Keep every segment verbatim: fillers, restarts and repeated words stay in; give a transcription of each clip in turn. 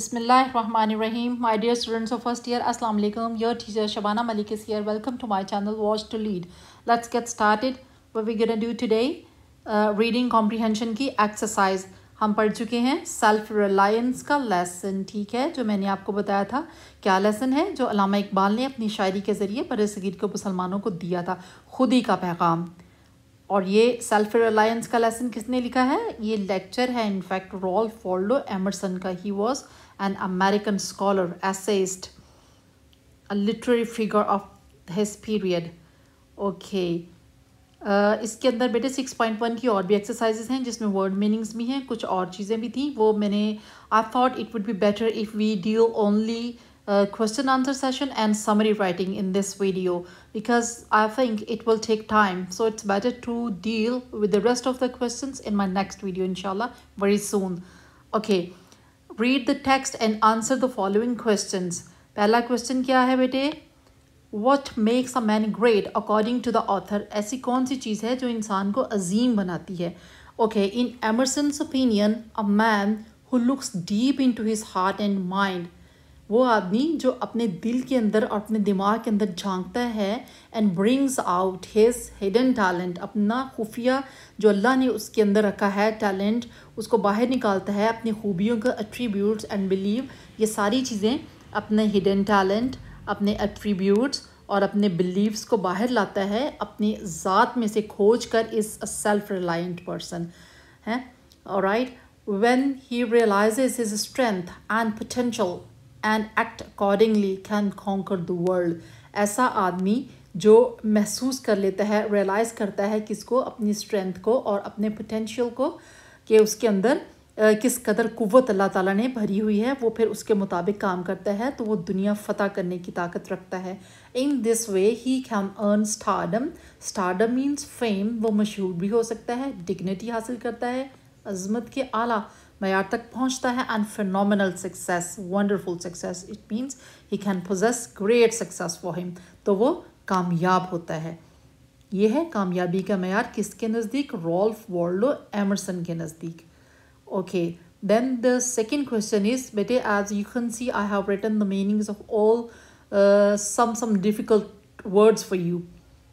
Bismillahirrahmanirrahim. My dear students of first year, Assalamu alaikum. Your teacher Shabana Malik is here. Welcome to my channel Watch to Lead. Let's get started. What we're gonna do today, uh, reading comprehension की exercise. हम पढ़ चुके हैं self reliance का lesson, ठीक है, जो मैंने आपको बताया था क्या लेसन है, जो अल्लामा इकबाल ने अपनी शायरी के ज़रिए बरसगीर के मुसलमानों को दिया था, खुदी का पैगाम। और ये सेल्फ रिलायंस का लेसन किसने लिखा है? ये लेक्चर है इनफैक्ट रॉल्फ वॉल्डो एमरसन का। He was an American scholar, essayist, a literary figure of his period. Okay, इसके अंदर बेटे सिक्स पॉइंट वन की और भी एक्सरसाइजेज हैं जिसमें वर्ड मीनिंग्स भी हैं, कुछ और चीज़ें भी थी। वो मैंने I thought it would be better if we deal only Uh, question answer session and summary writing in this video because I think it will take time, so it's better to deal with the rest of the questions in my next video inshallah very soon. Okay, read the text and answer the following questions. पहला question क्या है बेटे? What makes a man great according to the author? ऐसी कौन सी चीज़ है जो इंसान को अजीम बनाती है? Okay, in Emerson's opinion, a man who looks deep into his heart and mind, वो आदमी जो अपने दिल के अंदर और अपने दिमाग के अंदर झांकता है and brings out his hidden talent, अपना खुफिया जो अल्लाह ने उसके अंदर रखा है टैलेंट, उसको बाहर निकालता है, अपनी खूबियों का एट्रीब्यूट्स एंड बिलीव, ये सारी चीज़ें अपने हिडन टैलेंट, अपने एट्रीब्यूट्स और अपने बिलीव्स को बाहर लाता है, अपनी ज़ात में से खोज कर is a self reliant person है। Alright, when he realizes his strength and potential and act accordingly can conquer the world. ऐसा आदमी जो महसूस कर लेता है, रियलाइज़ करता है किसको, अपनी स्ट्रेंथ को और अपने पोटेंशियल को, कि उसके अंदर किस कदर कुव्वत अल्लाह ताला ने भरी हुई है, वो फिर उसके मुताबिक काम करता है तो वो दुनिया फ़तह करने की ताकत रखता है। In this way he can earn stardom. Stardom means fame, वो मशहूर भी हो सकता है, डिग्निटी हासिल करता है, अज़मत के आला मयार तक पहुंचता है, and phenomenal success, wonderful success, it means he can possess great success for him, तो वो कामयाब होता है। ये है कामयाबी का मयार किसके नज़दीक? रॉल्फ वॉल्डो एमरसन के नज़दीक। Okay, then the second question is बेटे, as you can see I have written the meanings of all some some difficult words for you.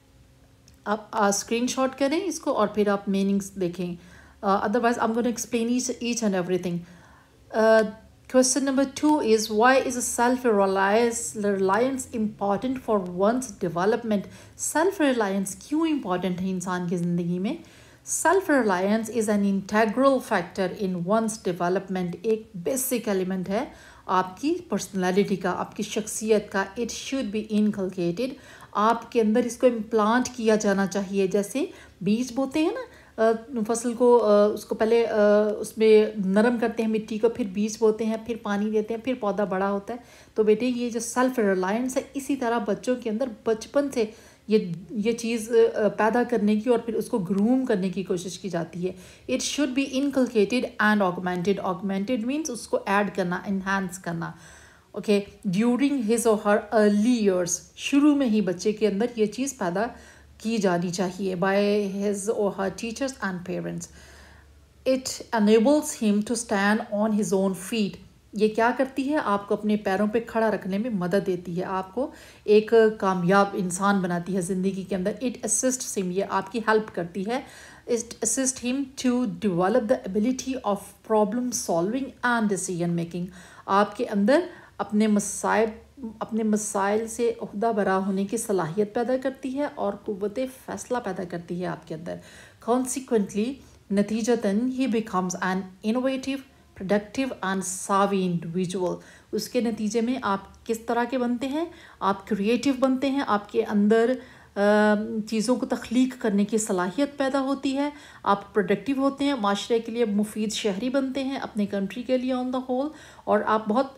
आप स्क्रीन शॉट करें इसको और फिर आप मीनिंग्स देखें, Uh, otherwise I'm going to explain each, each and everything. Uh, question number two is, why is self-reliance reliance important for one's development? Self-reliance क्यों important है इंसान की ज़िंदगी में? Self-reliance is an integral factor in one's development. एक basic element है आपकी personality का, आपकी शख्सियत का. It should be inculcated. आपके अंदर इसको implant किया जाना चाहिए। जैसे बीज बोते हैं ना, फसल को उसको पहले उसमें नरम करते हैं मिट्टी को, फिर बीज बोते हैं, फिर पानी देते हैं, फिर पौधा बड़ा होता है। तो बेटे ये जो सेल्फ रिलायंस है, इसी तरह बच्चों के अंदर बचपन से ये ये चीज़ पैदा करने की और फिर उसको ग्रूम करने की कोशिश की जाती है। It should be inculcated and augmented. Augmented means उसको ऐड करना, इन्हांस करना। Okay, during his or her early years, शुरू में ही बच्चे के अंदर ये चीज़ पैदा की जानी चाहिए by his or her teachers and parents. It enables him to stand on his own feet. ये क्या करती है? आपको अपने पैरों पे खड़ा रखने में मदद देती है, आपको एक कामयाब इंसान बनाती है ज़िंदगी के अंदर। इट असिस्ट हिम, ये आपकी हेल्प करती है। It assist him to develop the ability of problem solving and decision making. आपके अंदर अपने मसाइब अपने मसाइल से उहदा बरा होने की सलाहियत पैदा करती है और क़ुव्वत फ़ैसला पैदा करती है आपके अंदर। कॉन्सिक्वेंटली, नतीजतन he becomes an innovative, productive and savvy individual. उसके नतीजे में आप किस तरह के बनते हैं? आप क्रिएटिव बनते हैं, आपके अंदर चीज़ों को तख्लीक करने की सलाहियत पैदा होती है, आप प्रोडक्टिव होते हैं, माशरे के लिए मुफीद शहरी बनते हैं, अपने कंट्री के लिए ऑन द होल, और आप बहुत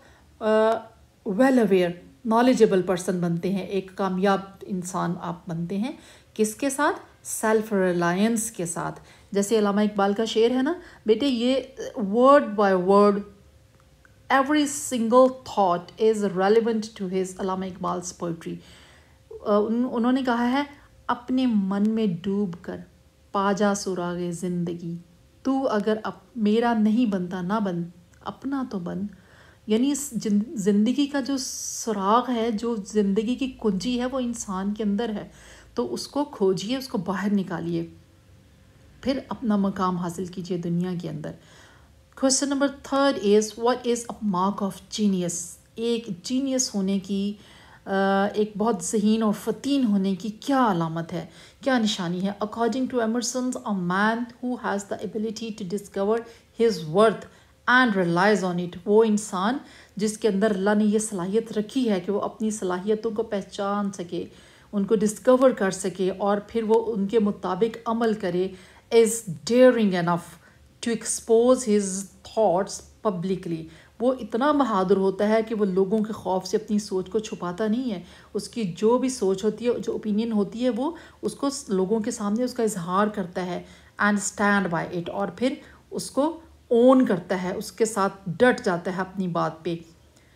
वेल अवेयर, नॉलेजेबल पर्सन बनते हैं, एक कामयाब इंसान आप बनते हैं। किसके साथ? सेल्फ रिलायंस के साथ। जैसे अल्लामा इकबाल का शेर है ना बेटे, ये word by word every single thought is relevant to his, Allama Iqbal's poetry. उन्होंने कहा है, अपने मन में डूब कर पाजा सुरागे ज़िंदगी, तू अगर अप मेरा नहीं बनता ना बन, अपना तो बन। یعنی اس زندگی کا جو سراغ ہے، جو زندگی کی کنجی ہے وہ انسان کے اندر ہے، تو اس کو کھوجیے، اس کو باہر نکالیے، پھر اپنا مقام حاصل کیجیے دنیا کے اندر۔ Question number third is what is a mark of genius? ایک جینیس ہونے کی، ایک بہت ذہین اور فطین ہونے کی کیا علامت ہے، کیا نشانی ہے؟ According to Emerson's a man who has the ability to discover his worth and realize on it, وہ انسان جس کے اندر اللہ نے یہ صلاحیت رکھی ہے کہ وہ اپنی صلاحیتوں کو پہچان سکے، ان کو ڈسکور کر سکے اور پھر وہ ان کے مطابق عمل کرے، is daring enough to expose his thoughts publicly, وہ اتنا بہادر ہوتا ہے کہ وہ لوگوں کے خوف سے اپنی سوچ کو چھپاتا نہیں ہے، اس کی جو بھی سوچ ہوتی ہے، جو اوپینین ہوتی ہے، وہ اس کو لوگوں کے سامنے اس کا اظہار کرتا ہے، اینڈ اسٹینڈ بائی اٹ، اور پھر اس کو اون کرتا ہے، اس کے ساتھ ڈٹ جاتا ہے اپنی بات پہ۔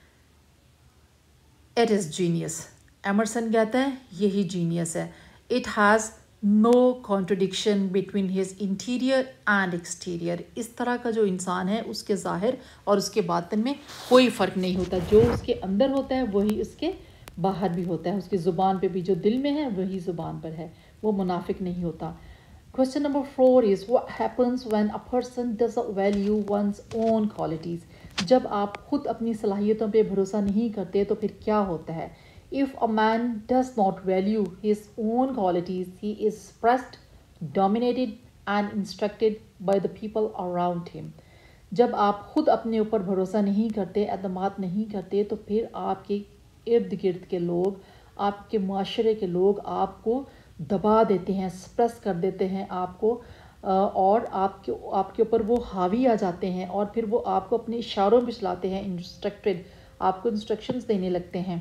اٹ از جینیس، ایمرسن کہتا ہے یہی جینیس ہے۔ It has no contradiction between his interior and exterior, اس طرح کا جو انسان ہے اس کے ظاہر اور اس کے باطن میں کوئی فرق نہیں ہوتا، جو اس کے اندر ہوتا ہے وہی اس کے باہر بھی ہوتا ہے، اس کی زبان پہ بھی جو دل میں ہے وہی زبان پر ہے، وہ منافق نہیں ہوتا۔ Question number four is what happens when a person doesn't value one's own qualities؟ جب آپ خود اپنی صلاحیتوں پہ بھروسہ نہیں کرتے تو پھر کیا ہوتا ہے؟ If a man does not value his own qualities, he is suppressed, dominated and instructed by the people around him۔ جب آپ خود اپنے اوپر بھروسہ نہیں کرتے، اعتماد نہیں کرتے، تو پھر آپ کے ارد گرد کے لوگ، آپ کے معاشرے کے لوگ آپ کو دبا دیتے ہیں، سپریس کر دیتے ہیں آپ کو، اور آپ کے آپ کے اوپر وہ حاوی آ جاتے ہیں، اور پھر وہ آپ کو اپنے اشاروں پہ چلاتے ہیں، انسٹرکٹڈ، آپ کو انسٹرکشنز دینے لگتے ہیں۔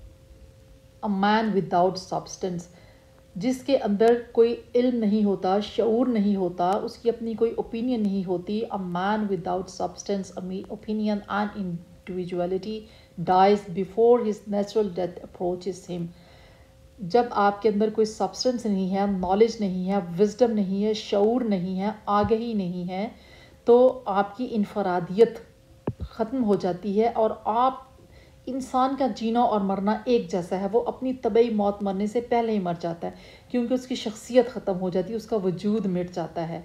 اے مین وداؤٹ سبسٹنس، جس کے اندر کوئی علم نہیں ہوتا، شعور نہیں ہوتا، اس کی اپنی کوئی اوپینین نہیں ہوتی۔ A man without substance opinion and individuality dies before his natural death approaches him. جب آپ کے اندر کوئی سبسٹنس نہیں ہے، نالج نہیں ہے، وزڈم نہیں ہے، شعور نہیں ہے، آگہی نہیں ہے، تو آپ کی انفرادیت ختم ہو جاتی ہے، اور آپ انسان کا جینا اور مرنا ایک جیسا ہے، وہ اپنی طبعی موت مرنے سے پہلے ہی مر جاتا ہے، کیونکہ اس کی شخصیت ختم ہو جاتی ہے، اس کا وجود مٹ جاتا ہے۔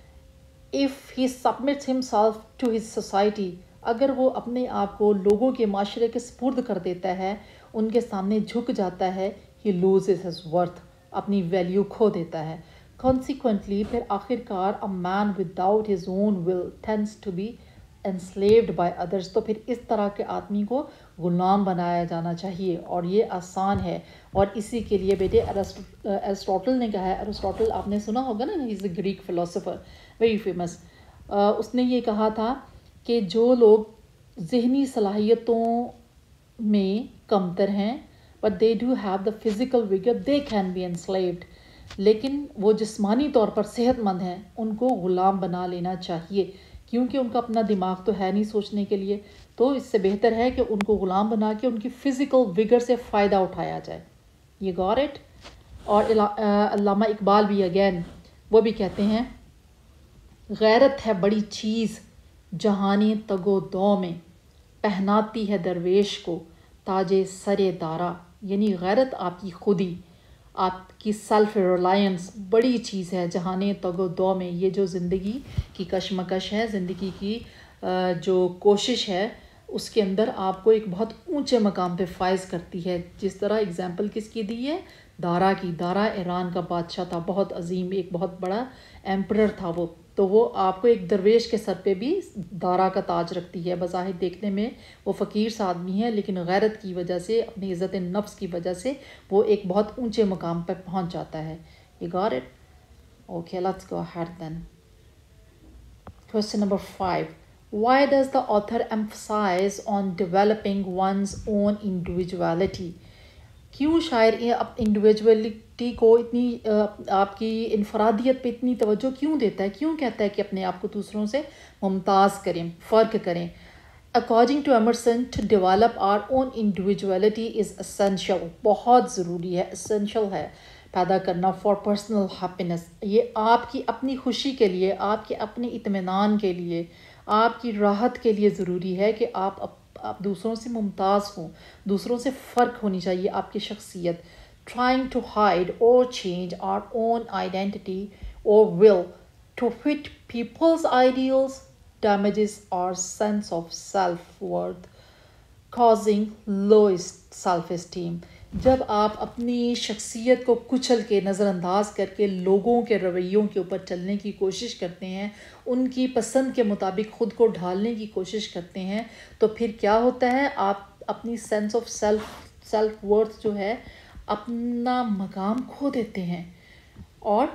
if he submits himself to his society، اگر وہ اپنے آپ کو لوگوں کے معاشرے کے سپرد کر دیتا ہے، ان کے سامنے جھک جاتا ہے، he loses his worth، اپنی ویلیو کھو دیتا ہے۔ consequently، پھر آخر کار a man without his own will tends to be enslaved by others، تو پھر اس طرح کے آدمی کو غلام بنایا جانا چاہیے، اور یہ آسان ہے، اور اسی کے لیے بیٹے ایرسٹوٹل نے کہا ہے، ایرسٹوٹل آپ نے سنا ہوگا نا، he is a Greek philosopher very famous, اس نے یہ کہا تھا کہ جو لوگ ذہنی صلاحیتوں میں کمتر ہیں but they do have the physical vigor، they can be enslaved، لیکن وہ جسمانی طور پر صحت مند ہیں، ان کو غلام بنا لینا چاہیے، کیونکہ ان کا اپنا دماغ تو ہے نہیں سوچنے کے لیے، تو اس سے بہتر ہے کہ ان کو غلام بنا کے ان کی فزیکل وگر سے فائدہ اٹھایا جائے۔ یہ گاٹ اٹ۔ اور علامہ اقبال بھی اگین وہ بھی کہتے ہیں غیرت ہے بڑی چیز جہانی تگ و دو میں، پہناتی ہے درویش کو تاج سر دارا، یعنی غیرت آپ کی خودی، آپ کی سیلف ریلائنس بڑی چیز ہے جہان تگ و دو میں، یہ جو زندگی کی کشمکش ہے، زندگی کی جو کوشش ہے، اس کے اندر آپ کو ایک بہت اونچے مقام پہ فائز کرتی ہے۔ جس طرح اگزامپل کس کی دی ہے؟ دارا کی۔ دارا ایران کا بادشاہ تھا، بہت عظیم، ایک بہت بڑا ایمپرر تھا وہ، تو وہ آپ کو ایک درویش کے سر پہ بھی دارا کا تاج رکھتی ہے۔ بظاہر دیکھنے میں وہ فقیر سا آدمی ہے، لیکن غیرت کی وجہ سے، اپنی عزت نفس کی وجہ سے وہ ایک بہت اونچے مقام پر پہنچ جاتا ہے۔ You got it? Okay, let's go ahead then. Question number five. Why does the author emphasize on developing one's own individuality؟ کیوں شاعر انڈیویجولیٹی کو اتنی آپ کی انفرادیت پہ اتنی توجہ کیوں دیتا ہے، کیوں کہتا ہے کہ اپنے آپ کو دوسروں سے ممتاز کریں، فرق کریں؟ According to Emerson to develop our own individuality is essential, بہت ضروری ہے، اسینشیل ہے پیدا کرنا فار پرسنل ہیپینس، یہ آپ کی اپنی خوشی کے لیے، آپ کے اپنے اطمینان کے لیے، آپ کی راحت کے لیے ضروری ہے کہ آپ آپ دوسروں سے ممتاز ہوں, دوسروں سے فرق ہونی چاہیے آپ کی شخصیت. trying to hide or change our own identity or will to fit people's ideals damages our sense of self-worth, causing lowest self-esteem. جب آپ اپنی شخصیت کو کچل کے نظر انداز کر کے لوگوں کے رویوں کے اوپر چلنے کی کوشش کرتے ہیں, ان کی پسند کے مطابق خود کو ڈھالنے کی کوشش کرتے ہیں, تو پھر کیا ہوتا ہے, آپ اپنی sense of self self worth جو ہے, اپنا مقام کھو دیتے ہیں. اور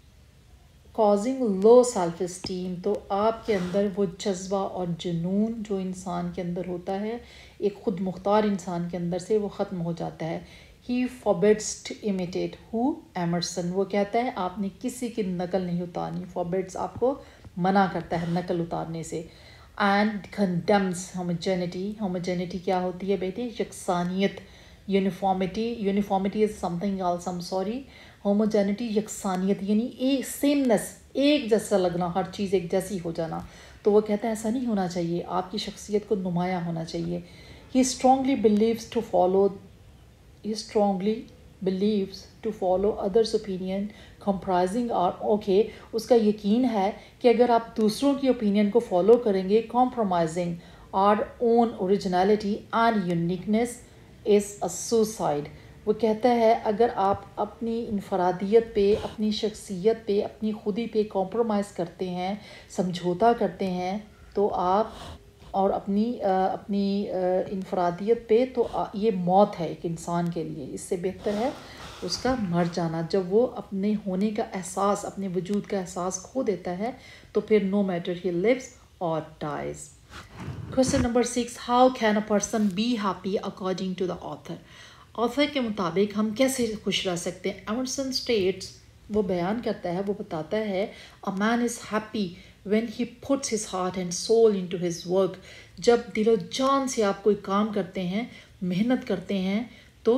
کازنگ لو سیلف اسٹیم, تو آپ کے اندر وہ جذبہ اور جنون جو انسان کے اندر ہوتا ہے, ایک خود مختار انسان کے اندر سے وہ ختم ہو جاتا ہے. He forbids to imitate who Emerson, وہ کہتا ہے آپ نے کسی کی نقل نہیں اتارنی. forbids آپ کو منع کرتا ہے نقل اتارنے سے. and condemns homogeneity, homogeneity کیا ہوتی ہے بیٹے, یکسانیت. uniformity, uniformity is something else, I'm sorry. homogeneity یکسانیت یعنی ایک سیمنس, ایک جیسا لگنا, ہر چیز ایک جیسی ہو جانا. تو وہ کہتا ہے ایسا نہیں ہونا چاہیے, آپ کی شخصیت کو نمایاں ہونا چاہیے. he strongly believes to follow he strongly believes to follow others' opinion comprising our okay, اس کا یقین ہے کہ اگر آپ دوسروں کی opinion کو follow کریں گے, compromising our own originality and uniqueness is a suicide. وہ کہتا ہے اگر آپ اپنی انفرادیت پہ, اپنی شخصیت پہ, اپنی خودی پہ کمپرومائز کرتے ہیں, سمجھوتا کرتے ہیں, تو آپ اور اپنی اپنی انفرادیت پہ, تو یہ موت ہے ایک انسان کے لیے. اس سے بہتر ہے اس کا مر جانا. جب وہ اپنے ہونے کا احساس, اپنے وجود کا احساس کھو دیتا ہے, تو پھر no matter he lives or dies. Question number six, how can a person be happy according to the author? author کے مطابق ہم کیسے خوش رہ سکتے ہیں. Emerson states, وہ بیان کرتا ہے, وہ بتاتا ہے, a man is happy when he puts his heart and soul into his work. جب دل و جان سے آپ کوئی کام کرتے ہیں, محنت کرتے ہیں, تو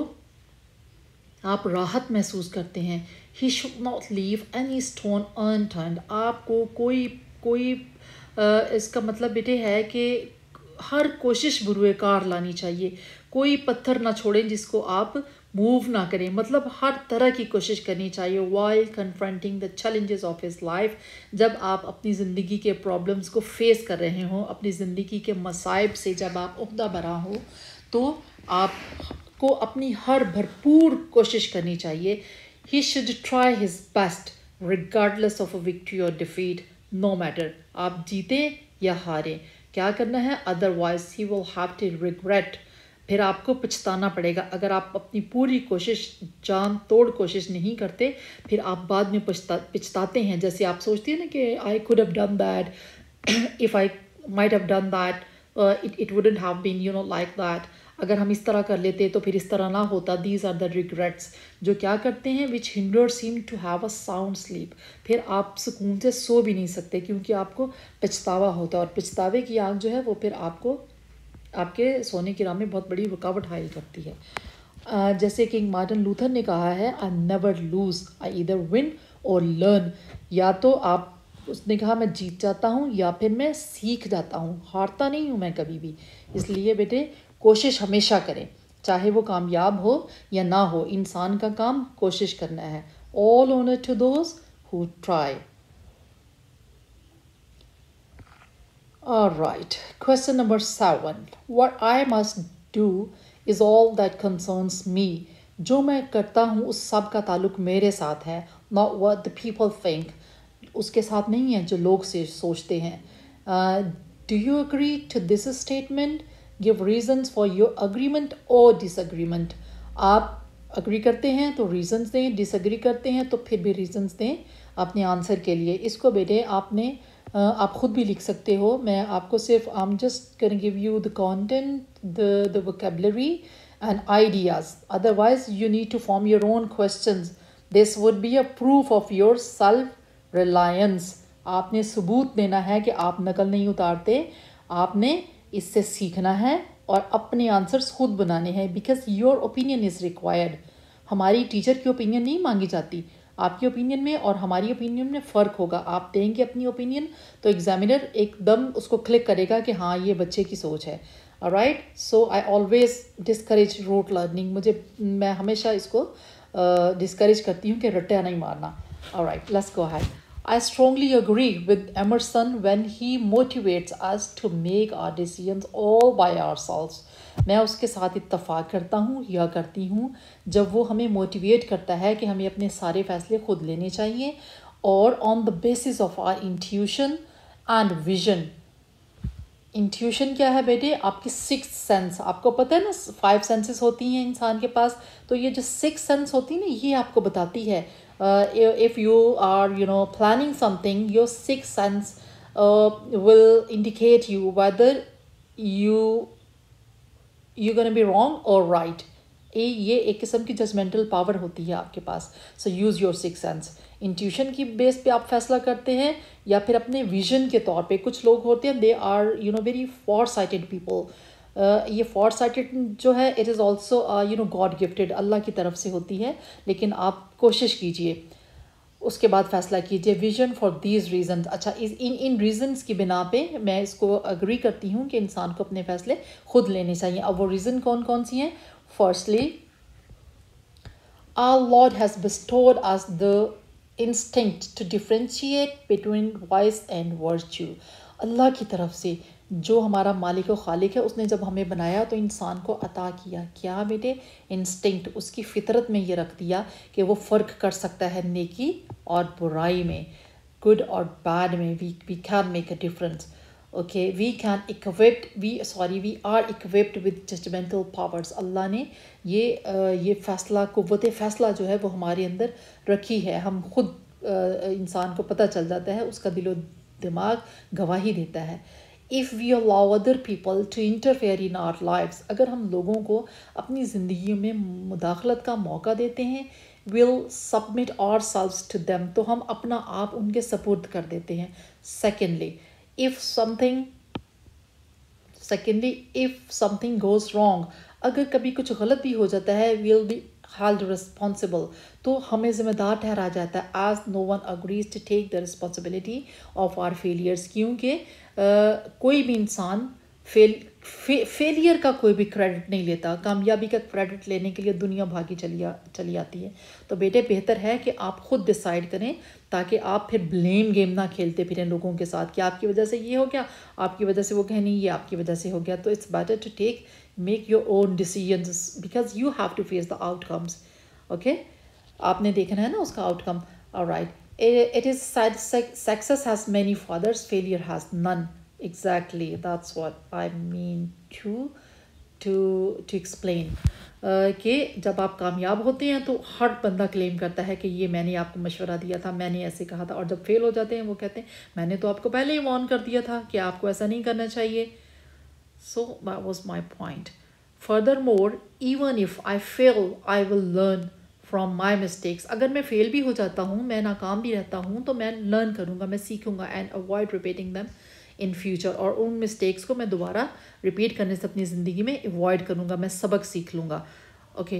آپ راحت محسوس کرتے ہیں. he should not leave any stone unturned. آپ کو کوئی کوئی اس کا مطلب بیٹے ہے کہ ہر کوشش بروئے کار لانی چاہیے, کوئی پتھر نہ چھوڑیں جس کو آپ موو نہ کریں, مطلب ہر طرح کی کوشش کرنی چاہیے. while confronting the challenges of his life, جب آپ اپنی زندگی کے پرابلمز کو فیس کر رہے ہوں, اپنی زندگی کے مصائب سے جب آپ عہدہ برا ہو, تو آپ کو اپنی ہر بھرپور کوشش کرنی چاہیے. he should try his best regardless of a victory or defeat, no matter آپ جیتیں یا ہاریں. کیا کرنا ہے, otherwise he will have to regret, پھر آپ کو پچھتانا پڑے گا. اگر آپ اپنی پوری کوشش, جان توڑ کوشش نہیں کرتے, پھر آپ بعد میں پچھتا پچھتاتے ہیں. جیسے آپ سوچتے ہیں نا کہ I could have done that, if I might have done that, uh, it, it wouldn't have been, you know, like that. اگر ہم اس طرح کر لیتے تو پھر اس طرح نہ ہوتا. These are the regrets, جو کیا کرتے ہیں, which hinders him to have a sound sleep. پھر آپ سکون سے سو بھی نہیں سکتے کیونکہ آپ کو پچھتاوا ہوتا ہے, اور پچھتاوے کی آگ جو ہے وہ پھر آپ کو آپ کے سونے کی راہ میں بہت بڑی رکاوٹ حائل کرتی ہے. uh, جیسے کنگ مارٹن لوتھر نے کہا ہے, I never lose, I either win or learn. یا تو آپ, اس نے کہا میں جیت جاتا ہوں یا پھر میں سیکھ جاتا ہوں, ہارتا نہیں ہوں میں کبھی بھی. اس لیے بیٹے کوشش ہمیشہ کریں, چاہے وہ کامیاب ہو یا نہ ہو, انسان کا کام کوشش کرنا ہے. all honor to those who try. Alright, question number seven. What I must do is all that concerns me. جو میں کرتا ہوں اس سب کا تعلق میرے ساتھ ہے, not what the people think. اس کے ساتھ نہیں ہے جو لوگ سے سوچتے ہیں. uh, Do you agree to this statement? Give reasons for your agreement or disagreement. آپ اگری کرتے ہیں تو ریزنز دیں, ڈس ایگری کرتے ہیں تو پھر بھی ریزنز دیں اپنے آنسر کے لیے. اس کو بیٹے آپ نے آپ خود بھی لکھ سکتے ہو. میں آپ کو صرف I'm just going to give you the content, the the vocabulary and ideas. Otherwise you need to form your own questions. This would be a proof of your self reliance. آپ نے ثبوت دینا ہے کہ آپ نقل نہیں اتارتے, آپ نے اس سے سیکھنا ہے اور اپنے آنسرس خود بنانے ہیں. Because your opinion is required. ہماری ٹیچر کی اوپینین نہیں مانگی جاتی. آپ کی اوپینین میں اور ہماری اوپینین میں فرق ہوگا. آپ دیں گے اپنی اوپینین تو ایگزامینر ایک دم اس کو کلک کرے گا کہ ہاں یہ بچے کی سوچ ہے. Right. So I always discourage rote learning. मुझे मैं हमेशा इसको डिस्करेज uh, करती हूँ कि रट्टा नहीं मारना. Alright, let's go ahead. I strongly agree with Emerson when he motivates us to make our decisions all by ourselves. मैं उसके साथ इत्तफाक करता हूँ या करती हूँ जब वो हमें मोटिवेट करता है कि हमें अपने सारे फैसले खुद लेने चाहिए और on the basis of our intuition and vision. Intuition क्या है बेटे? आपकी सिक्स सेंस. आपको पता है ना फाइव सेंसेस होती हैं इंसान के पास, तो ये जो सिक्स सेंस होती है ना, ये आपको बताती है if you are you know planning something, your six sense will indicate you whether you you gonna be wrong or right. ये ये एक किस्म की जजमेंटल पावर होती है आपके पास. So use your six sense. Intuition की बेस पे आप फैसला करते हैं या फिर अपने विजन के तौर पे. कुछ लोग होते हैं they are you know very foresighted people. ये फॉर साइटेड जो है it is also you know god gifted, Allah की तरफ से होती है. लेकिन आप कोशिश कीजिए, उसके बाद फैसला कीजिए. Vision for these reason. अच्छा, इस इन इन रीजन्स की बिना पे मैं इसको अग्री करती हूँ कि इंसान को अपने फैसले खुद लेने चाहिए. अब वो रीज़न कौन कौन सी हैं? Firstly, our Lord has bestowed us the instinct to differentiate between vice and virtue. Allah की तरफ से जो हमारा मालिक व खालिक है, उसने जब हमें बनाया तो इंसान को अता किया क्या बेटे? इंस्टिंक्ट. उसकी फितरत में ये रख दिया कि वो फ़र्क कर सकता है नेकी और बुराई में, गुड और बैड में. We we can make a difference. Okay, we can equipped we sorry we are equipped with judgmental powers. Allah ने ये ये फ़ैसला, क़ुव्वत फ़ैसला जो है वो हमारे अंदर रखी है. हम खुद इंसान को पता चल जाता है, उसका दिलो दिमाग गवाही देता है. If we allow other people to interfere in our lives, अगर हम लोगों को अपनी ज़िंदगी में मुदाखलत का मौका देते हैं, will submit ourselves to them, तो हम अपना आप उनके सपुर्द कर देते हैं. Secondly, if something secondly if something goes wrong, अगर कभी कुछ गलत भी हो जाता है, will be held responsible, तो हमें ज़िम्मेदार ठहरा जाता है. as no one agrees to take the responsibility of our failures, क्योंकि uh, कोई भी इंसान फेल फे, फेलियर का कोई भी क्रेडिट नहीं लेता. कामयाबी का क्रेडिट लेने के लिए दुनिया भागी चली आ, चली आती है. तो बेटे बेहतर है कि आप खुद डिसाइड करें, ताकि आप फिर ब्लेम गेम ना खेलते फिरें लोगों के साथ कि आपकी वजह से ये हो गया, आपकी वजह से वो कहें नहीं ये आपकी वजह से हो गया. तो it's better to take make your own decisions because you have to face the outcomes. Okay, आपने देखना है ना उसका outcome. Alright, it is success has many fathers, failure has none. Exactly, that's what I mean to to to explain. uh, कि जब आप कामयाब होते हैं तो हर बंदा क्लेम करता है कि ये मैंने आपको मशवरा दिया था, मैंने ऐसे कहा था. और जब फेल हो जाते हैं वो कहते हैं मैंने तो आपको पहले ही वार्न कर दिया था कि आपको ऐसा नहीं करना चाहिए. So that was my point. Furthermore, even if I fail, I will learn from my mistakes. अगर मैं फेल भी हो जाता हूँ, मैं नाकाम भी रहता हूँ, तो मैं लर्न करूँगा, मैं सीखूँगा. and avoid repeating them in future, और उन मिस्टेक्स को मैं दोबारा रिपीट करने से अपनी ज़िंदगी में अवॉइड करूँगा, मैं सबक सीख लूँगा. Okay,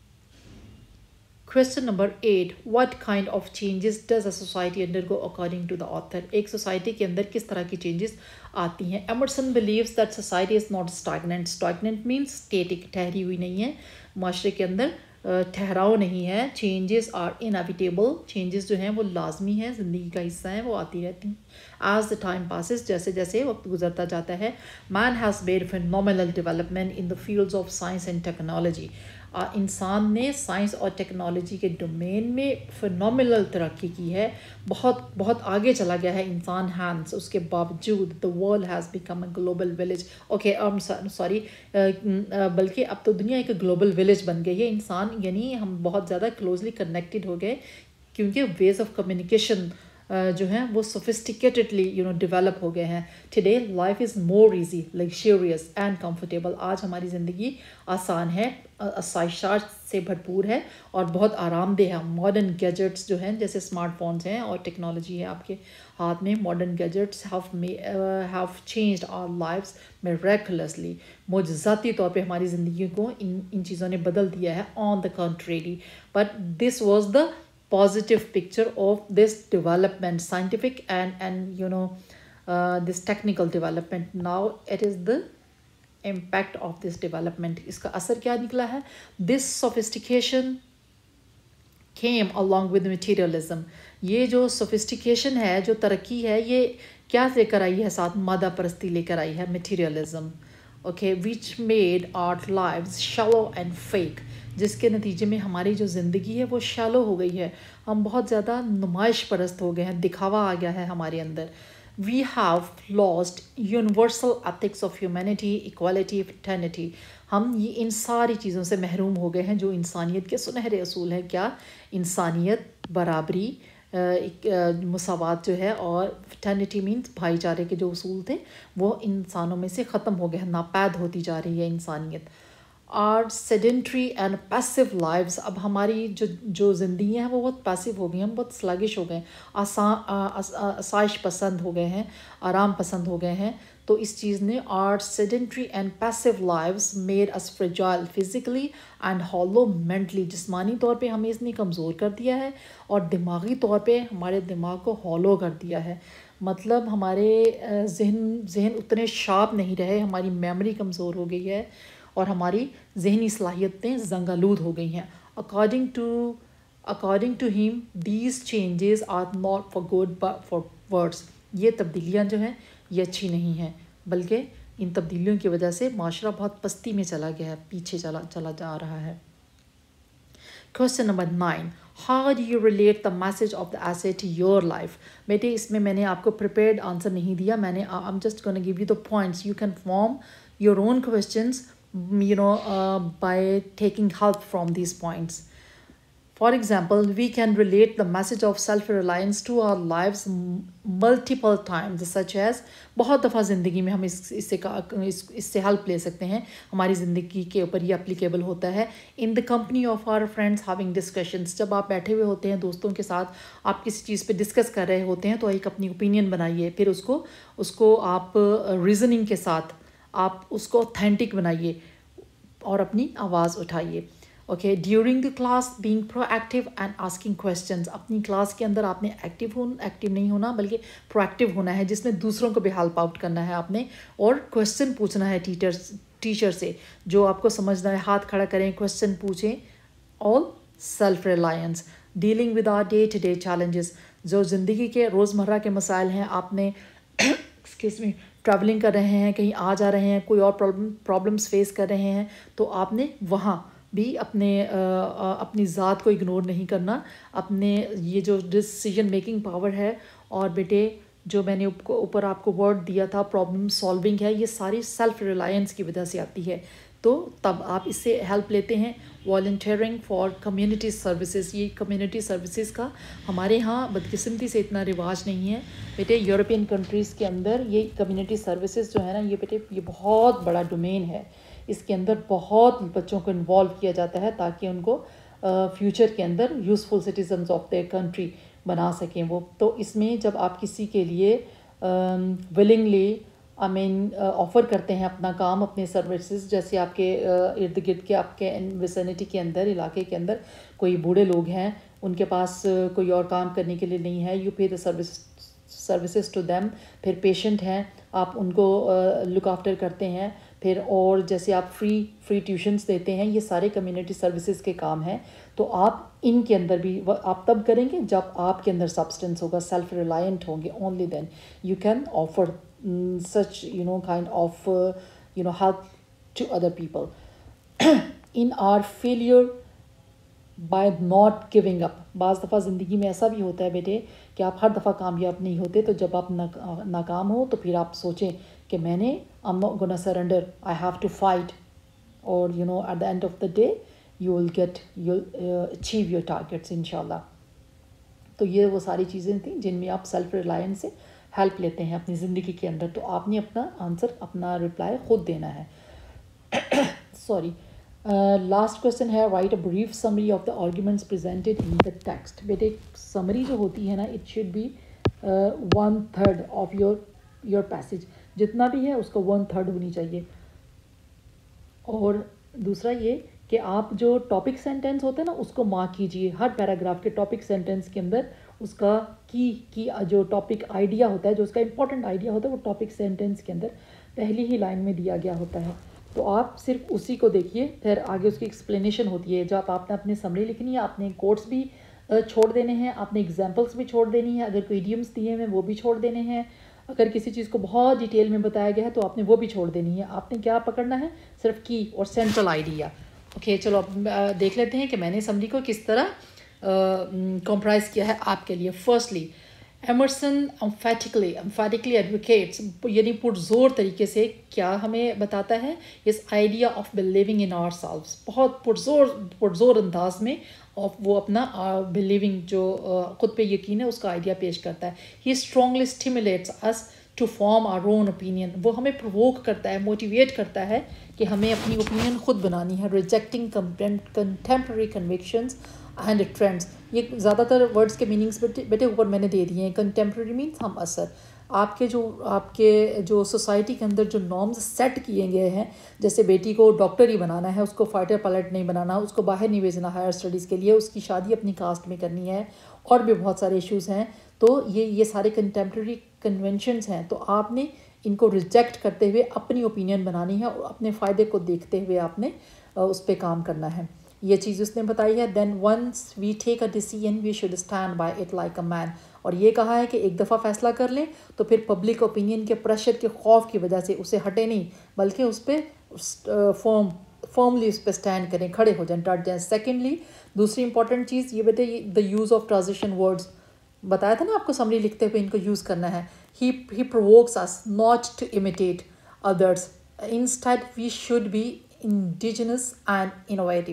question number eight, what kind of changes does a society undergo according to the author. एक सोसाइटी के अंदर किस तरह की चेंजेस आती हैं. Emerson believes that society is not stagnant. Stagnant means static, ठहरी हुई नहीं है. माशरे के अंदर ठहराव नहीं है. Changes are inevitable. चेंजेस जो हैं वो लाजमी हैं, ज़िंदगी का हिस्सा हैं, वो आती रहती हैं. एज द टाइम पासिस, जैसे जैसे वक्त गुजरता जाता है. Man has made phenomenal development in the fields of science and technology. इंसान ने साइंस और टेक्नोलॉजी के डोमेन में फिनोमिनल तरक्की की है. बहुत बहुत आगे चला गया है इंसान. हैंड्स उसके बावजूद the world has become a global village. Okay, sorry, बल्कि अब तो दुनिया एक ग्लोबल विलेज बन गई है. इंसान यानी हम बहुत ज़्यादा क्लोजली कनेक्टेड हो गए, क्योंकि वेज ऑफ कम्युनिकेशन जो हैं वो सोफिस्टिकेटेडली यू नो डेवलप हो गए हैं. Today life is more easy, luxurious and comfortable. आज हमारी ज़िंदगी आसान है, आसाइशात से भरपूर है और बहुत आरामदेह है. मॉडर्न गैजेट्स जो हैं, जैसे स्मार्टफोन्स हैं और टेक्नोलॉजी है आपके हाथ में, modern gadgets have changed our lives miraculously. मुजज़ाती तौर पे हमारी ज़िंदगी को इन इन चीज़ों ने बदल दिया है. On the contrary, but this was the positive picture of this development, scientific and and you know uh, this technical development. Now it is the impact of this development. اس کا اثر کیا نکلا ہے؟ This sophistication came along with materialism. یہ جو sophistication ہے, جو ترقی ہے, یہ کیا لے کر آئی ہے ساتھ؟ مادہ پرستی لے کر آئی ہے, materialism. Okay, which made our lives shallow and fake. جس کے نتیجے میں ہماری جو زندگی ہے وہ شالو ہو گئی ہے. ہم بہت زیادہ نمائش پرست ہو گئے ہیں, دکھاوا آ گیا ہے ہمارے اندر. We have lost universal ethics of humanity, equality, fraternity. ہم یہ ان ساری چیزوں سے محروم ہو گئے ہیں جو انسانیت کے سنہرے اصول ہیں. کیا؟ انسانیت, برابری, مساوات جو ہے, اور fraternity means بھائی چارے کے جو اصول تھے وہ انسانوں میں سے ختم ہو گئے ہیں, ناپید ہوتی جا رہی ہے انسانیت. Our sedentary and passive lives, اب ہماری جو جو زندگیاں ہیں وہ بہت پیسو ہو گئی ہیں, ہم بہت sluggish ہو گئے ہیں, آسان آسائش پسند ہو گئے ہیں, آرام پسند ہو گئے ہیں. تو اس چیز نے our sedentary and passive lives made us fragile physically and hollow mentally. جسمانی طور پہ ہمیں اس نے کمزور کر دیا ہے اور دماغی طور پہ ہمارے دماغ کو ہالو کر دیا ہے. مطلب ہمارے ذہن ذہن اتنے شارپ نہیں رہے, ہماری میموری کمزور ہو گئی ہے اور ہماری ذہنی صلاحیتیں زنگ آلود ہو گئی ہیں. According to according to him, these changes are not for good but for worse. یہ تبدیلیاں جو ہیں یہ اچھی نہیں ہیں, بلکہ ان تبدیلیوں کی وجہ سے معاشرہ بہت پستی میں چلا گیا ہے, پیچھے چلا چلا جا رہا ہے. Question number nine. How do you relate the message of the essay to your life? بیٹے اس میں میں نے آپ کو prepared answer نہیں دیا, میں نے I'm just going to give you the points. You can form your own questions, you know, uh, by taking help from these points. For example, we can relate the message of self-reliance to our lives multiple times, such as بہت دفعہ زندگی میں ہم اس اس سے اس اس سے help لے سکتے ہیں, ہماری زندگی کے اوپر یہ اپلیکیبل ہوتا ہے. in the company of our friends having discussions, جب آپ بیٹھے ہوئے ہوتے ہیں دوستوں کے ساتھ, آپ کسی چیز پہ ڈسکس کر رہے ہوتے ہیں تو ایک اپنی اوپینین بنائیے, پھر اس کو اس کو آپ ریزننگ کے ساتھ آپ اس کو اوتھینٹک بنائیے اور اپنی آواز اٹھائیے. Okay, during the class being proactive and asking questions. اپنی کلاس کے اندر آپ نے ایکٹیو ہو ایکٹیو نہیں ہونا بلکہ پرو ایکٹیو ہونا ہے, جس میں دوسروں کو بھی ہیلپ آؤٹ کرنا ہے آپ نے, اور کویشچن پوچھنا ہے ٹیچر ٹیچر سے. جو آپ کو سمجھنا ہے ہاتھ کھڑا کریں, کویشچن پوچھیں. All self reliance. Dealing with our day to day challenges. جو زندگی کے روزمرہ کے مسائل ہیں, آپ نے ایکسکیوز می ٹریولنگ کر رہے ہیں, کہیں آ جا رہے ہیں, کوئی اور پرابلم پرابلمس فیس کر رہے ہیں, تو آپ نے وہاں بھی اپنے اپنی ذات کو اگنور نہیں کرنا. اپنے یہ جو ڈسیجن میکنگ پاور ہے, اور بیٹے جو میں نے اوپر آپ کو ورڈ دیا تھا پرابلم سالونگ ہے, یہ ساری سیلف ریلائنس کی وجہ سے آتی ہے. تو تب آپ اس سے ہیلپ لیتے ہیں. Volunteering for community services. یہ کمیونٹی سروسز کا ہمارے ہاں بدقسمتی سے اتنا رواج نہیں ہے بیٹے. یورپین کنٹریز کے اندر یہ کمیونٹی سروسز جو ہے نا, یہ بیٹے یہ بہت بڑا ڈومین ہے. اس کے اندر بہت بچوں کو انوالو کیا جاتا ہے تاکہ ان کو فیوچر کے اندر useful citizens of their country بنا سکیں وہ. تو اس میں جب آپ کسی کے لیے ولنگلی آئی مین آفر کرتے ہیں اپنا کام, اپنے سروسز, جیسے آپ کے ارد گرد کے آپ کے ویسینٹی کے اندر, علاقے کے اندر کوئی بوڑھے لوگ ہیں, ان کے پاس کوئی اور کام کرنے کے لیے نہیں ہے, you pay the service services to them. پھر پیشنٹ ہیں, آپ ان کو لک آفٹر کرتے ہیں. پھر اور جیسے آپ فری فری ٹیوشنس دیتے ہیں, یہ سارے کمیونٹی سروسز کے کام ہیں. تو آپ ان کے اندر بھی آپ تب کریں گے جب آپ کے اندر سبسٹنس ہوگا, سیلف ریلائنٹ ہوں گے. Only then you can offer such you know kind of uh, you know help to other people. in our failure by not giving up. بعض دفعہ زندگی میں ایسا بھی ہوتا ہے بیٹے کہ آپ ہر دفعہ کامیاب نہیں ہوتے, تو جب آپ ناکام ہو تو پھر آپ سوچیں کہ میں نے I'm not gonna surrender, I have to fight, or you know at the end of the day you will get you'll uh, achieve your targets inshallah. تو یہ وہ ساری چیزیں تھیں جن میں آپ سیلف ریلائنس سے ہیلپ لیتے ہیں اپنی زندگی کے اندر. تو آپ نے اپنا آنسر اپنا رپلائی خود دینا ہے. سوری, لاسٹ کویشچن ہے, write a brief summary of the arguments presented in the text. بیٹے سمری جو ہوتی ہے نا, it should be one third of your your passage. جتنا بھی ہے اس کا ون تھرڈ ہونی چاہیے. اور دوسرا یہ کہ آپ جو ٹاپک سینٹینس ہوتے ہیں نا اس کو مارک کیجئے. ہر پیراگراف کے ٹاپک سینٹینس کے اندر اس کا کی کی جو ٹاپک آئیڈیا ہوتا ہے, جو اس کا امپورٹنٹ آئیڈیا ہوتا ہے, وہ ٹاپک سینٹینس کے اندر پہلی ہی لائن میں دیا گیا ہوتا ہے. تو آپ صرف اسی کو دیکھیے، پھر آگے اس کی ایکسپلینیشن ہوتی ہے. جب آپ نے اپنے سمری لکھنی ہے، آپ نے کوٹس بھی چھوڑ دینے ہیں، آپ نے ایگزامپلس بھی چھوڑ دینی ہے، اگر کوئی ایڈیمس دیے ہیں وہ بھی چھوڑ دینے ہیں، اگر کسی چیز کو بہت ڈیٹیل میں بتایا گیا ہے تو آپ نے وہ بھی چھوڑ دینی ہے. آپ نے کیا پکڑنا ہے؟ صرف کی اور سینٹرل آئیڈیا. اوکے چلو اب دیکھ لیتے ہیں کہ میں نے سمری کو کس طرح کمپرائز کیا ہے آپ کے لیے. Firstly Emerson emphatically emphatically advocates, یعنی پرزور طریقے سے کیا ہمیں بتاتا ہے؟ اس idea of believing in ourselves, بہت پرزور پرزور انداز میں وہ اپنا بلیونگ جو خود پہ یقین ہے اس کا آئیڈیا پیش کرتا ہے. He strongly stimulates us to form our own opinion, وہ ہمیں پرووک کرتا ہے، موٹیویٹ کرتا ہے کہ ہمیں اپنی اوپینین خود بنانی ہے. Rejecting contemporary convictions and trends, یہ زیادہ تر ورڈس کے میننگس بیٹے اوپر میں نے دے دیے ہیں. کنٹمپرری مینس ہم اثر، آپ کے جو آپ کے جو سوسائٹی کے اندر جو نارمز سیٹ کیے گئے ہیں، جیسے بیٹی کو ڈاکٹر ہی بنانا ہے، اس کو فائٹر پائلٹ نہیں بنانا، اس کو باہر نہیں بھیجنا ہائر اسٹڈیز کے لیے، اس کی شادی اپنی کاسٹ میں کرنی ہے، اور بھی بہت سارے ایشوز ہیں. تو یہ یہ سارے کنٹمپرری کنونشنز ہیں، تو آپ نے ان کو ریجیکٹ کرتے ہوئے اپنی اوپینین بنانی ہے اور اپنے فائدے کو دیکھتے ہوئے آپ نے اس پہ کام کرنا ہے. یہ چیز اس نے بتائی ہے. Then once we take a decision we should stand by it like a man, اور یہ کہا ہے کہ ایک دفعہ فیصلہ کر لیں تو پھر پبلک اوپینین کے پریشر کے خوف کی وجہ سے اسے ہٹے نہیں، بلکہ اس پہ فارم فارملی اس پہ اسٹینڈ کریں، کھڑے ہو جائیں، ڈٹ جائیں. سیکنڈلی دوسری امپورٹنٹ چیز یہ بیٹے، the use of transition words بتایا تھا نا آپ کو سمری لکھتے ہوئے ان کو یوز کرنا ہے. He he provokes us not to imitate others, instead we should be indigenous and innovative.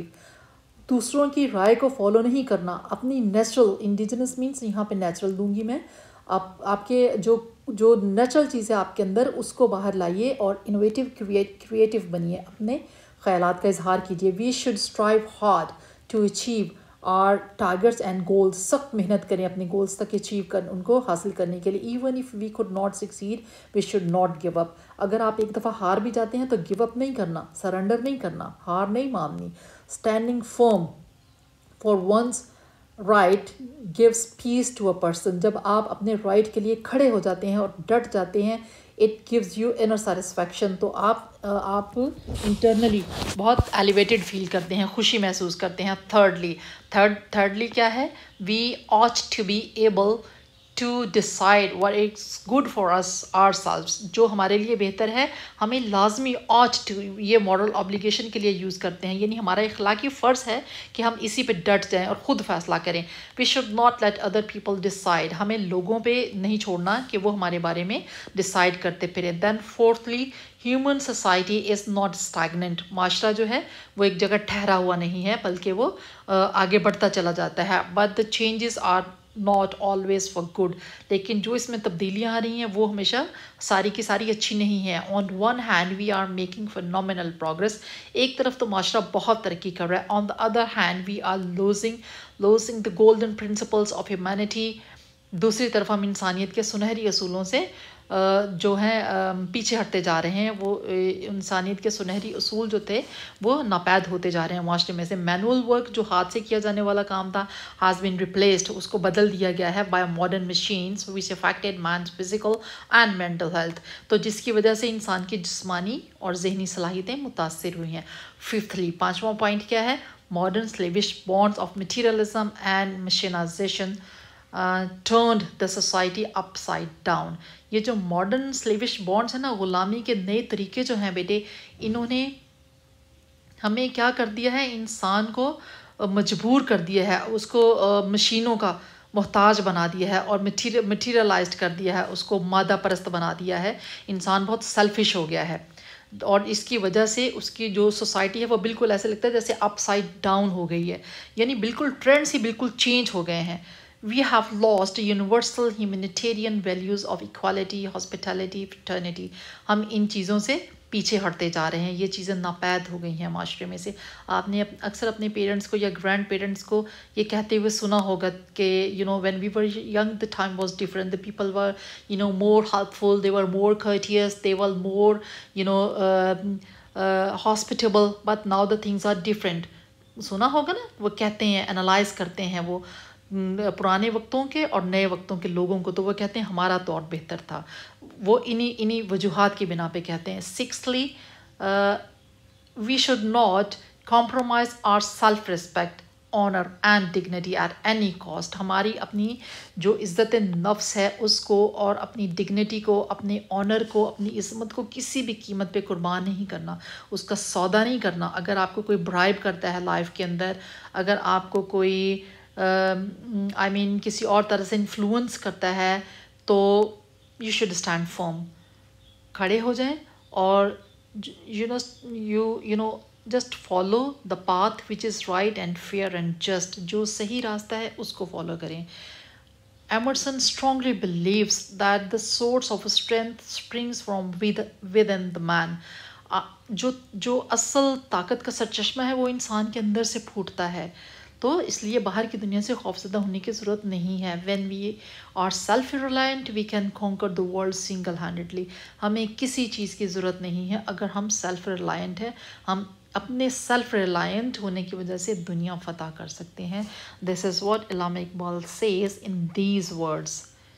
دوسروں کی رائے کو فالو نہیں کرنا، اپنی نیچرل، انڈیجنس مینس یہاں پہ نیچرل دوں گی میں، آپ آپ کے جو جو نیچرل چیز ہے آپ کے اندر اس کو باہر لائیے اور انوویٹو کریٹیو بنیے، اپنے خیالات کا اظہار کیجیے. We should strive hard to achieve our targets and goals, سخت محنت کریں اپنے گولس تک اچیو کر ان کو حاصل کرنے کے لیے. Even if we could not succeed we should not give up. اگر آپ ایک دفعہ ہار بھی جاتے ہیں تو گیو اپ نہیں کرنا، سرنڈر نہیں کرنا، ہار نہیں ماننی. Standing firm for one's right gives peace to a person, جب آپ اپنے رائٹ کے لیے کھڑے ہو جاتے ہیں اور ڈٹ جاتے ہیں، it gives you inner satisfaction, تو آپ آپ انٹرنلی بہت ایلیویٹڈ فیل کرتے ہیں، خوشی محسوس کرتے ہیں. تھرڈلی تھرڈ تھرڈلی کیا ہے؟ We ought to be able to decide what is good for us ourselves, جو ہمارے لیے بہتر ہے ہمیں لازمی آٹ ٹو، یہ مورل آبلیگیشن کے لیے یوز کرتے ہیں، یعنی ہمارا اخلاقی فرض ہے کہ ہم اسی پہ ڈٹ جائیں اور خود فیصلہ کریں. We should not let other people decide, ہمیں لوگوں پہ نہیں چھوڑنا کہ وہ ہمارے بارے میں ڈیسائڈ کرتے پھریں. Then fourthly human society is not stagnant, معاشرہ جو ہے وہ ایک جگہ ٹھہرا ہوا نہیں ہے بلکہ وہ آگے بڑھتا چلا جاتا ہے. But the changes are not always for good, لیکن جو اس میں تبدیلیاں آ رہی ہیں وہ ہمیشہ ساری کی ساری اچھی نہیں ہیں. On one hand we are making phenomenal progress, ایک طرف تو معاشرہ بہت ترقی کر رہا ہے، on the other hand we are losing losing the golden principles of humanity, دوسری طرف ہم انسانیت کے سنہری اصولوں سے جو ہیں پیچھے ہٹتے جا رہے ہیں. وہ انسانیت کے سنہری اصول جو تھے وہ ناپید ہوتے جا رہے ہیں معاشرے میں سے. مینول ورک جو ہاتھ سے کیا جانے والا کام تھا ہیز بین ریپلیسڈ، اس کو بدل دیا گیا ہے by modern machines which affected man's physical and mental health, تو جس کی وجہ سے انسان کی جسمانی اور ذہنی صلاحیتیں متاثر ہوئی ہیں. ففتھلی پانچواں پوائنٹ کیا ہے؟ Modern slavish bonds of materialism and mechanization turned the society upside down. یہ جو ماڈرن سلیوش بانڈس ہیں نا، غلامی کے نئے طریقے جو ہیں بیٹے، انہوں نے ہمیں کیا کر دیا ہے؟ انسان کو مجبور کر دیا ہے، اس کو مشینوں کا محتاج بنا دیا ہے اور مٹیریلائزڈ کر دیا ہے، اس کو مادہ پرست بنا دیا ہے. انسان بہت سیلفش ہو گیا ہے اور اس کی وجہ سے اس کی جو سوسائٹی ہے وہ بالکل ایسے لگتا ہے جیسے اپ سائڈ ڈاؤن ہو گئی ہے، یعنی بالکل ٹرینڈس ہی بالکل چینج ہو گئے ہیں. We have lost universal humanitarian values of equality, hospitality, fraternity. ہم ان چیزوں سے پیچھے ہٹتے جا رہے ہیں، یہ چیزیں ناپید ہو گئی ہیں معاشرے میں سے. آپ نے اکثر اپنے پیرنٹس کو یا گرینڈ پیرنٹس کو یہ کہتے ہوئے سنا ہوگا کہ you know when we were young the time was different, the people were you know more helpful, they were more courteous, they were more you know uh, uh, hospitable, but now the things are different. سنا ہوگا نا، وہ کہتے ہیں، analyse کرتے ہیں وہ پرانے وقتوں کے اور نئے وقتوں کے لوگوں کو، تو وہ کہتے ہیں ہمارا دور بہتر تھا. وہ انہی انہی وجوہات کی بنا پہ کہتے ہیں. سکسلی we should not compromise our self respect, honor and dignity at any cost. ہماری اپنی جو عزت نفس ہے اس کو اور اپنی ڈگنیٹی کو، اپنے آنر کو، اپنی عظمت کو کسی بھی قیمت پہ قربان نہیں کرنا، اس کا سودا نہیں کرنا. اگر آپ کو کوئی برائب کرتا ہے لائف کے اندر، اگر آپ کو کوئی آئی مین کسی اور طرح سے انفلوئنس کرتا ہے، تو یو شوڈ اسٹینڈ فرم. کھڑے ہو جائیں اور you know you you know just follow the path which is right and fair and just. جو صحیح راستہ ہے اس کو فالو کریں. Emerson strongly believes that the source of strength springs from with within the man. جو جو اصل طاقت کا سرچشمہ ہے وہ انسان کے اندر سے پھوٹتا ہے. تو اس لیے باہر کی دنیا سے خوفزدہ ہونے کی ضرورت نہیں ہے. When we are self reliant we can conquer the world single handedly. ہمیں کسی چیز کی ضرورت نہیں ہے اگر ہم سیلف ریلائنٹ ہیں. ہم اپنے سیلف ریلائنٹ ہونے کی وجہ سے دنیا فتح کر سکتے ہیں. دس is what Allama Iqbal says in these words.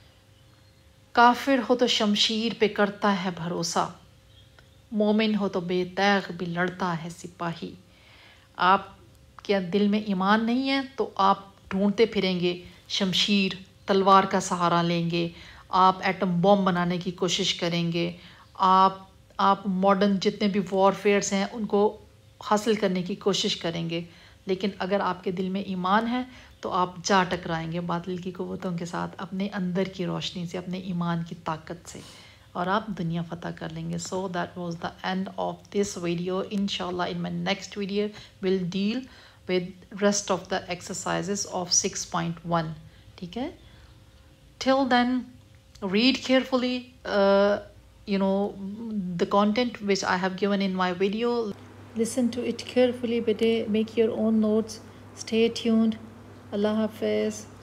کافر ہو تو شمشیر پہ کرتا ہے بھروسہ، مومن ہو تو بے تیغ بھی لڑتا ہے سپاہی. آپ کے دل میں ایمان نہیں ہے تو آپ ڈھونڈتے پھریں گے شمشیر، تلوار کا سہارا لیں گے، آپ ایٹم بوم بنانے کی کوشش کریں گے، آپ آپ ماڈرن جتنے بھی وار فیئرس ہیں ان کو حاصل کرنے کی کوشش کریں گے. لیکن اگر آپ کے دل میں ایمان ہے تو آپ جا ٹکرائیں گے باطل کی قوتوں کے ساتھ اپنے اندر کی روشنی سے، اپنے ایمان کی طاقت سے، اور آپ دنیا فتح کر لیں گے. So that was the end of this video. ان شاء اللہ in my next video will deal with rest of the exercises of six point one. ٹھیک ہے. Till then, read carefully uh, you know the content which I have given in my video. Listen to it carefully, bete. Make your own notes. Stay tuned. Allah Hafiz.